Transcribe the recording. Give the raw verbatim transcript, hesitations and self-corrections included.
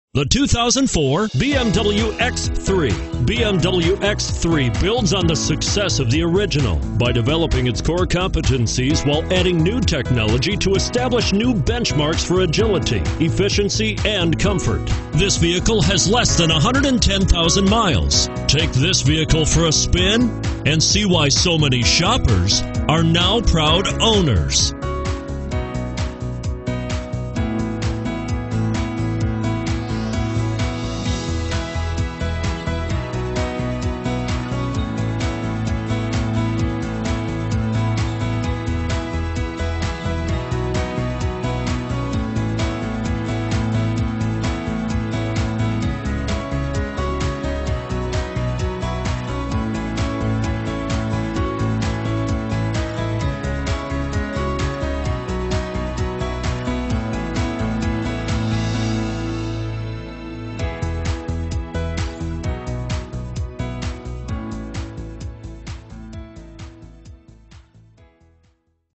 The two thousand four B M W X three. B M W X three builds on the success of the original by developing its core competencies while adding new technology to establish new benchmarks for agility, efficiency, and comfort. This vehicle has less than one hundred ten thousand miles. Take this vehicle for a spin and see why so many shoppers are now proud owners.